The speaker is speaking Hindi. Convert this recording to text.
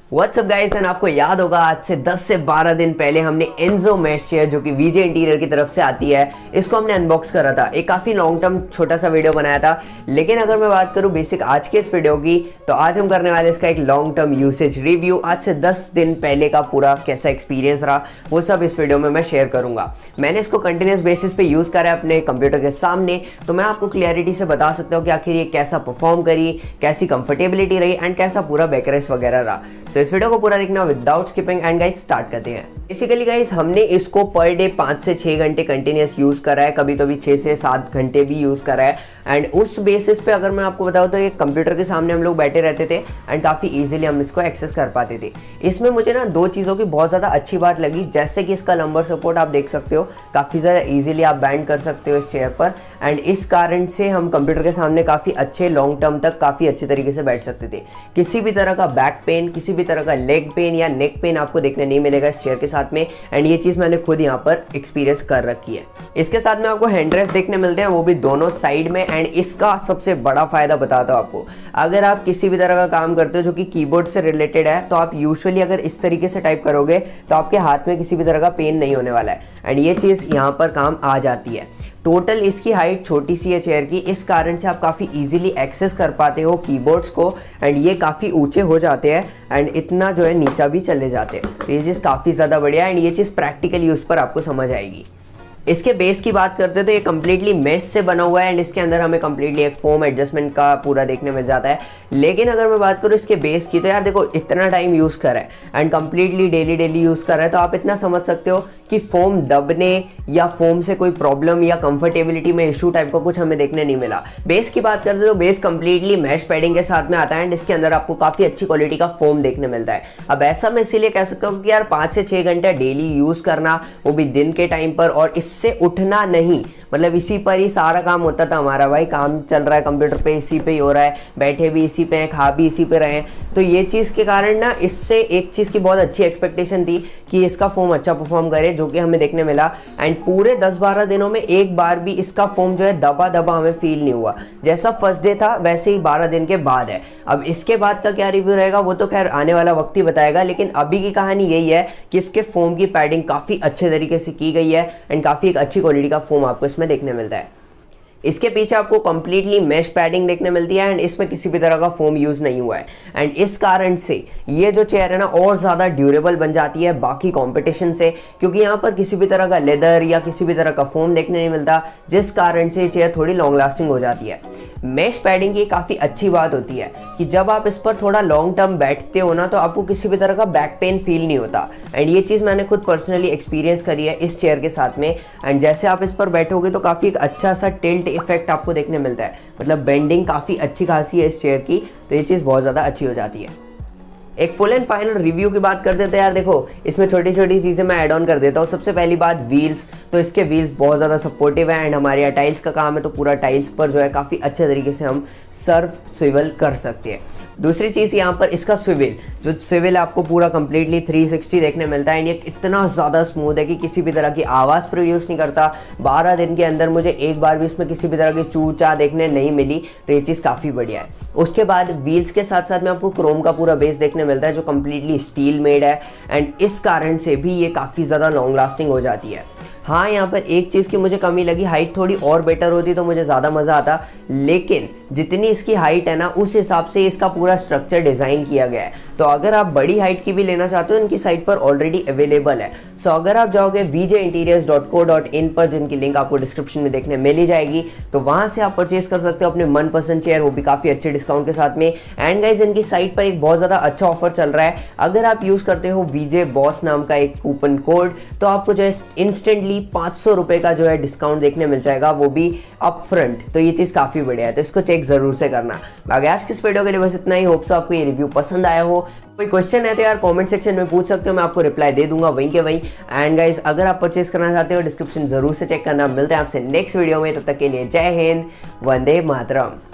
व्हाट्सअप गाइस, एंड आपको याद होगा आज से 10 से 12 दिन पहले हमने एंजो मेश चेयर जो कि वीजे इंटीरियर की तरफ से आती है, इसको हमने अनबॉक्स करा था। एक काफी लॉन्ग टर्म छोटा सा वीडियो बनाया था, लेकिन अगर मैं बात करूं बेसिक आज के इस वीडियो की, तो आज हम करने वाले इसका एक लॉन्ग टर्म यूसेज रिव्यू। आज से 10 दिन पहले का पूरा कैसा एक्सपीरियंस रहा वो सब इस वीडियो में मैं शेयर करूंगा। मैंने इसको कंटिन्यूस बेसिस पे यूज करा है अपने कंप्यूटर के सामने, तो मैं आपको क्लियरिटी से बता सकता हूँ कि आखिर ये कैसा परफॉर्म करी, कैसी कंफर्टेबिलिटी रही एंड कैसा पूरा बैकरेस वगैरह रहा। सो इस वीडियो को पूरा देखना without skipping and guys start करते हैं। बेसिकली गाइस हमने इसको पर डे 5 से 6 घंटे कंटिन्यूस यूज करा है, कभी कभी 6 से 7 घंटे भी यूज करा है। एंड उस बेसिस पे अगर मैं आपको बताऊं तो ये कंप्यूटर के सामने हम लोग बैठे रहते थे एंड काफी इजीली हम इसको एक्सेस कर पाते थे। इसमें मुझे ना दो चीज़ों की बहुत ज़्यादा अच्छी बात लगी, जैसे कि इसका लंबर सपोर्ट आप देख सकते हो, काफ़ी ज़्यादा इजीली आप बैंड कर सकते हो इस चेयर पर। एंड इस कारण से हम कंप्यूटर के सामने काफ़ी अच्छे लॉन्ग टर्म तक काफ़ी अच्छे तरीके से बैठ सकते थे। किसी भी तरह का बैक पेन, किसी भी तरह का लेग पेन या नेक पेन आपको देखने नहीं मिलेगा इस चेयर के साथ में। एंड ये चीज़ मैंने खुद यहाँ पर एक्सपीरियंस कर रखी है। इसके साथ में आपको हैंड रेस्ट देखने मिलते हैं, वो भी दोनों साइड में। एंड इसका सबसे बड़ा फायदा बताता हूँ आपको, अगर आप किसी भी तरह का काम करते हो जो कि कीबोर्ड से रिलेटेड है, तो आप यूजुअली अगर इस तरीके से टाइप करोगे तो आपके हाथ में किसी भी तरह का पेन नहीं होने वाला है। एंड ये चीज़ यहाँ पर काम आ जाती है। टोटल इसकी हाइट छोटी सी है चेयर की, इस कारण से आप काफ़ी इजीली एक्सेस कर पाते हो कीबोर्ड्स को। एंड ये काफ़ी ऊंचे हो जाते हैं एंड इतना जो है नीचा भी चले जाते हैं, तो ये चीज़ काफ़ी ज़्यादा बढ़िया है। एंड ये चीज़ प्रैक्टिकल यूज़ पर आपको समझ आएगी। इसके बेस की बात करते तो ये कम्प्लीटली मेश से बना हुआ है एंड इसके अंदर हमें कम्प्लीटली एक फोम एडजस्टमेंट का पूरा देखने मिल जाता है। लेकिन अगर मैं बात करूँ इसके बेस की, तो यार देखो इतना टाइम यूज़ करा है एंड कम्प्लीटली डेली यूज़ कर रहा है, तो आप इतना समझ सकते हो कि फोम दबने या फोम से कोई प्रॉब्लम या कंफर्टेबिलिटी में इशू टाइप का कुछ हमें देखने नहीं मिला। बेस की बात करते तो बेस कम्प्लीटली मैश पैडिंग के साथ में आता है एंड इसके अंदर आपको काफ़ी अच्छी क्वालिटी का फोम देखने मिलता है। अब ऐसा मैं इसीलिए कह सकता हूँ कि यार 5 से 6 घंटे डेली यूज़ करना, वो भी दिन के टाइम पर, और इससे उठना नहीं, मतलब इसी पर ही सारा काम होता था हमारा। भाई काम चल रहा है कंप्यूटर पे, इसी पे ही हो रहा है, बैठे भी इसी पे हैं, खा भी इसी पे रहे हैं। तो ये चीज़ के कारण ना इससे एक चीज़ की बहुत अच्छी एक्सपेक्टेशन थी कि इसका फोम अच्छा परफॉर्म करे, जो कि हमें देखने मिला। एंड पूरे 10-12 दिनों में एक बार भी इसका फोम जो है दबा हमें फील नहीं हुआ। जैसा फर्स्ट डे था वैसे ही 12 दिन के बाद है। अब इसके बाद का क्या रिव्यू रहेगा वो तो खैर आने वाला वक्त ही बताएगा, लेकिन अभी की कहानी यही है कि इसके फोम की पैडिंग काफ़ी अच्छे तरीके से की गई है एंड काफ़ी एक अच्छी क्वालिटी का फोम आपको इसमें देखने मिलता है। इसके पीछे आपको कंप्लीटली मेश पैडिंग देखने मिलती है एंड इसमें किसी भी तरह का फोम यूज नहीं हुआ है। एंड इस कारण से ये जो चेयर है ना और ज़्यादा ड्यूरेबल बन जाती है बाकी कंपटीशन से, क्योंकि यहाँ पर किसी भी तरह का लेदर या किसी भी तरह का फोम देखने नहीं मिलता, जिस कारण से ये चेयर थोड़ी लॉन्ग लास्टिंग हो जाती है। मेश पैडिंग की काफ़ी अच्छी बात होती है कि जब आप इस पर थोड़ा लॉन्ग टर्म बैठते हो ना, तो आपको किसी भी तरह का बैक पेन फील नहीं होता। एंड ये चीज़ मैंने खुद पर्सनली एक्सपीरियंस करी है इस चेयर के साथ में। एंड जैसे आप इस पर बैठोगे तो काफ़ी एक अच्छा सा टिल्ट इफेक्ट आपको देखने मिलता है, मतलब बेंडिंग काफ़ी अच्छी खासी है इस चेयर की, तो ये चीज़ बहुत ज़्यादा अच्छी हो जाती है। एक फुल एंड फाइनल रिव्यू की बात करते थे यार, देखो इसमें छोटी छोटी चीज़ें मैं ऐड ऑन कर देता हूँ। सबसे पहली बात व्हील्स, तो इसके व्हील्स बहुत ज़्यादा सपोर्टिव है एंड हमारे यहाँ टाइल्स का काम है, तो पूरा टाइल्स पर जो है काफ़ी अच्छे तरीके से हम स्विvel कर सकते हैं। दूसरी चीज़ यहाँ पर इसका स्विvel आपको पूरा कंप्लीटली 360 देखने मिलता है एंड ये इतना ज़्यादा स्मूथ है कि किसी भी तरह की आवाज़ प्रोड्यूस नहीं करता। 12 दिन के अंदर मुझे एक बार भी इसमें किसी भी तरह की चू चा देखने नहीं मिली, तो ये चीज़ काफ़ी बढ़िया है। उसके बाद व्हील्स के साथ साथ में आपको क्रोम का पूरा बेस देखने मिलता है जो कंप्लीटली स्टील मेड है एंड इस कारण से भी ये काफ़ी ज़्यादा लॉन्ग लास्टिंग हो जाती है। हाँ, यहाँ पर एक चीज़ की मुझे कमी लगी, हाइट थोड़ी और बेटर होती तो मुझे ज़्यादा मज़ा आता, लेकिन जितनी इसकी हाइट है ना उस हिसाब से इसका पूरा स्ट्रक्चर डिज़ाइन किया गया है। तो अगर आप बड़ी हाइट की भी लेना चाहते हो, इनकी साइट पर ऑलरेडी अवेलेबल है। सो अगर आप जाओगे vjinteriors.co.in पर, जिनकी लिंक आपको डिस्क्रिप्शन में देखने मिल ही जाएगी, तो वहाँ से आप परचेज कर सकते हो अपने मनपसंद चेयर, वो भी काफ़ी अच्छे डिस्काउंट के साथ में। एंड गाइज इनकी साइट पर एक बहुत ज़्यादा अच्छा ऑफर चल रहा है। अगर आप यूज़ करते हो VJ Boss नाम का एक कूपन कोड, तो आपको जो है इंस्टेंटली 500 रुपये का जो है डिस्काउंट देखने मिल जाएगा, वो भी अप फ्रंट। तो ये चीज़ काफ़ी बढ़िया है, तो इसको चेक जरूर से करना। बाकी आज की इस वीडियो के लिए बस इतना ही। होप सो आपको ये रिव्यू पसंद आया हो। कोई क्वेश्चन है तो यार कमेंट सेक्शन में पूछ सकते हो, मैं आपको रिप्लाई दे दूंगा वहीं के वहीं। एंड गाइस अगर आप परचेस करना चाहते हो डिस्क्रिप्शन जरूर से चेक करना। मिलते हैं आपसे नेक्स्ट वीडियो में, तब तक के लिए जय हिंद, वंदे मातरम।